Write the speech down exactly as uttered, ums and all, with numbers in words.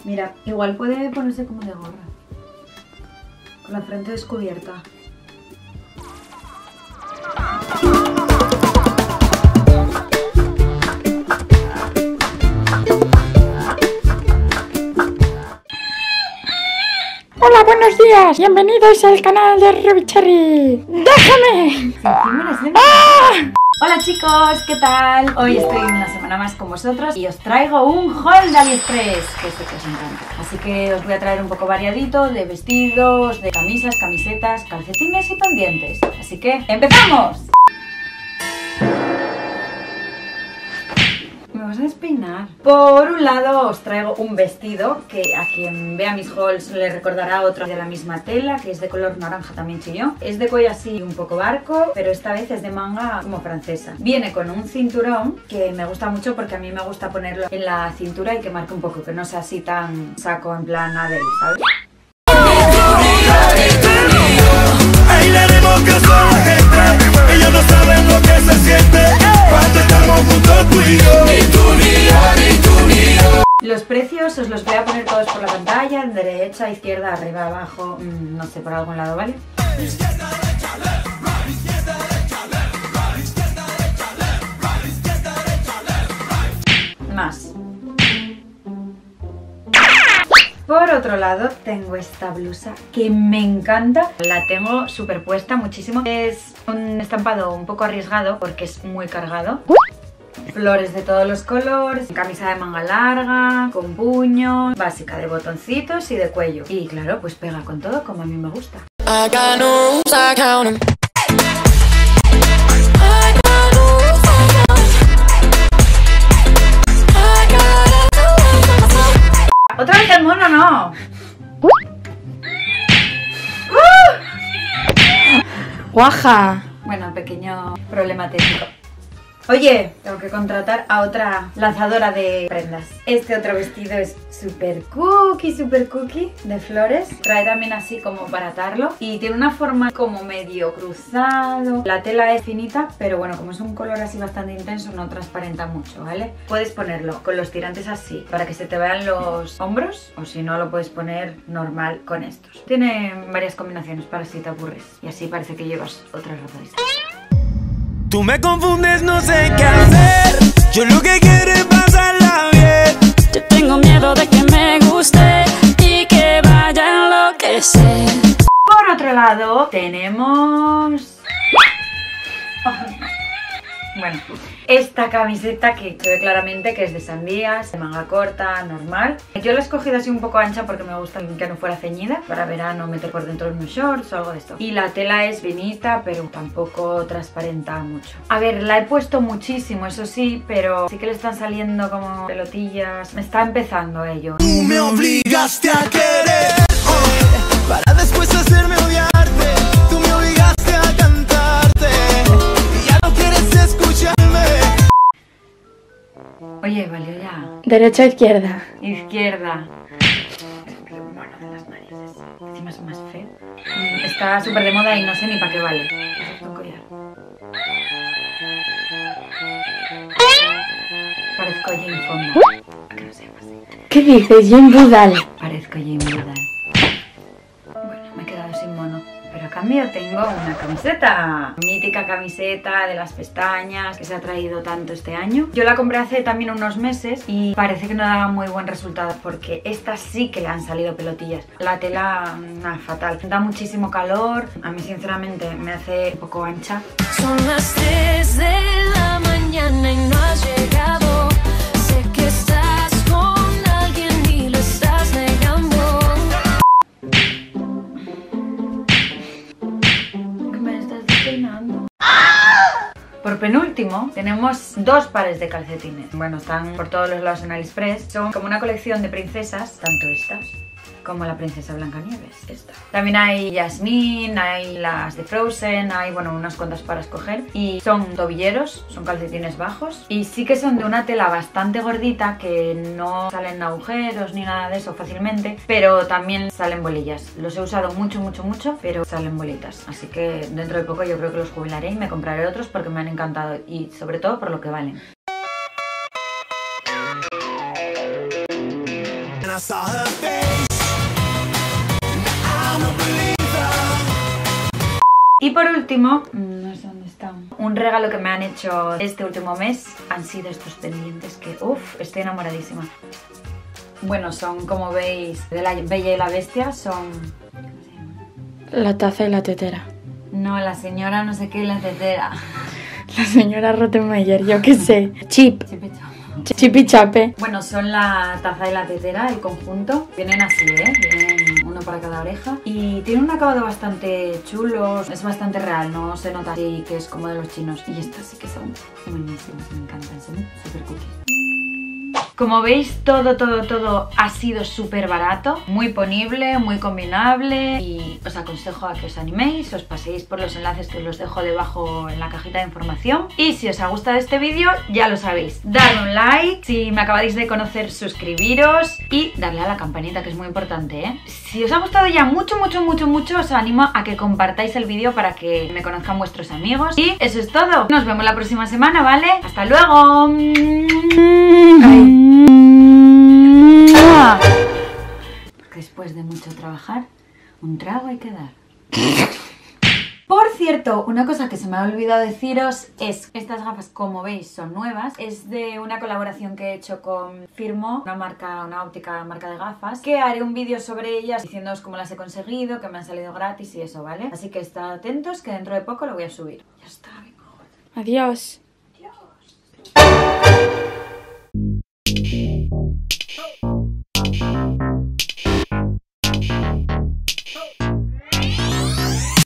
Mira, igual puede ponerse como de gorra, con la frente descubierta. Hola, buenos días, bienvenidos al canal de Ruby Cherry. ¡Déjame! ¡Ah! Hola chicos, ¿qué tal? Hoy estoy una semana más con vosotros y os traigo un haul de AliExpress, que sé que os encanta. Así que os voy a traer un poco variadito de vestidos, de camisas, camisetas, calcetines y pendientes. Así que ¡empezamos! Me vas a despeinar. Por un lado os traigo un vestido que a quien vea mis hauls le recordará otro de la misma tela, que es de color naranja también chillón. Es de cuello así un poco barco, pero esta vez es de manga como francesa. Viene con un cinturón que me gusta mucho porque a mí me gusta ponerlo en la cintura y que marque un poco, que no sea así tan saco en plan Adele, ¿sabes? Ellos no saben lo que se siente cuando estamos juntos tú y yo. Ni tú ni yo, ni tú ni yo. Los precios os los voy a poner todos por la pantalla, derecha, izquierda, arriba, abajo, mmm, no sé, por algún lado, ¿vale? Más. Por otro lado tengo esta blusa que me encanta, la tengo superpuesta muchísimo. Es un estampado un poco arriesgado porque es muy cargado. Flores de todos los colores, camisa de manga larga, con puño, básica de botoncitos y de cuello. Y claro, pues pega con todo como a mí me gusta. ¡Otra vez el mono, no! ¡Guaja! Bueno, pequeño problema técnico. Oye, tengo que contratar a otra lanzadora de prendas. Este otro vestido es super cookie, super cookie, de flores. Trae también así como para atarlo y tiene una forma como medio cruzado. La tela es finita, pero bueno, como es un color así bastante intenso, no transparenta mucho, ¿vale? Puedes ponerlo con los tirantes así, para que se te vean los hombros, o si no, lo puedes poner normal con estos. Tiene varias combinaciones para si te aburres y así parece que llevas otra ropa distinta. Tú me confundes, no sé qué hacer. Yo lo que quiero es pasarla bien. Yo tengo miedo de que me guste y que vaya a enloquecer. Por otro lado, tenemos... Bueno, esta camiseta que se ve claramente que es de sandías, de manga corta, normal. Yo la he escogido así un poco ancha porque me gusta que no fuera ceñida, para verano meter por dentro unos shorts o algo de esto. Y la tela es finita, pero tampoco transparenta mucho. A ver, la he puesto muchísimo, eso sí, pero sí que le están saliendo como pelotillas. Me está empezando ello. Tú me obligaste a querer, oh, para después hacerme odiarte. Tú me obligaste a cantarte y ya no quieres escucharme. Oye, valió ya. Derecha, izquierda. Izquierda. Qué mono de las narices. Encima es más feo. Está súper de moda y no sé ni para qué vale. Es un collar. Parezco Jane Fonda. ¿A que no se llama así? ¿Qué dices, Jane Goodall? Parezco Jane Goodall. Bueno, me he quedado sin mono. Pero a cambio tengo una camiseta. Mítica camiseta de las pestañas que se ha traído tanto este año. Yo la compré hace también unos meses y parece que no daba muy buen resultado porque esta sí que le han salido pelotillas. La tela, nada, fatal. Da muchísimo calor. A mí sinceramente me hace un poco ancha. Son las tres de la mañana y no has llegado. Sé que estás con alguien y lo estás negando. Por penúltimo, tenemos dos pares de calcetines. Bueno, están por todos los lados en AliExpress. Son como una colección de princesas, tanto estas como la princesa Blancanieves, esta. También hay Jasmine, hay las de Frozen, hay, bueno, unas cuantas para escoger. Y son tobilleros, son calcetines bajos. Y sí que son de una tela bastante gordita, que no salen agujeros ni nada de eso fácilmente, pero también salen bolillas. Los he usado mucho, mucho, mucho, pero salen bolitas. Así que dentro de poco yo creo que los jubilaré y me compraré otros porque me han encantado y sobre todo por lo que valen. I saw her face. I'm a believer. Y por último, no sé dónde está, un regalo que me han hecho este último mes han sido estos pendientes que, uff, estoy enamoradísima. Bueno, son, como veis, de La Bella y la Bestia, son... ¿cómo se llama? La taza y la tetera. No, la señora no sé qué y la tetera. La señora Rottenmeier, yo qué sé. Chip. Chipichón. Chip y chape. Bueno, son la taza y la tetera, el conjunto. Vienen así, ¿eh? Vienen uno para cada oreja. Y tiene un acabado bastante chulo. Es bastante real, no se nota así que es como de los chinos. Y estas sí que son buenísimas, me encantan, son súper cookies. Como veis, todo, todo, todo ha sido súper barato, muy ponible, muy combinable y os aconsejo a que os animéis, os paséis por los enlaces que os los dejo debajo en la cajita de información. Y si os ha gustado este vídeo, ya lo sabéis, dadle un like, si me acabáis de conocer, suscribiros y darle a la campanita, que es muy importante, ¿eh? Si os ha gustado ya mucho, mucho, mucho, mucho, os animo a que compartáis el vídeo para que me conozcan vuestros amigos. Y eso es todo, nos vemos la próxima semana, ¿vale? ¡Hasta luego! Ay. Después de mucho trabajar, un trago hay que dar. Por cierto, una cosa que se me ha olvidado deciros es que estas gafas, como veis, son nuevas. Es de una colaboración que he hecho con Firmo, una marca, una óptica marca de gafas, que haré un vídeo sobre ellas diciéndoos cómo las he conseguido, que me han salido gratis y eso, ¿vale? Así que estad atentos, que dentro de poco lo voy a subir. Ya está, venga. Adiós.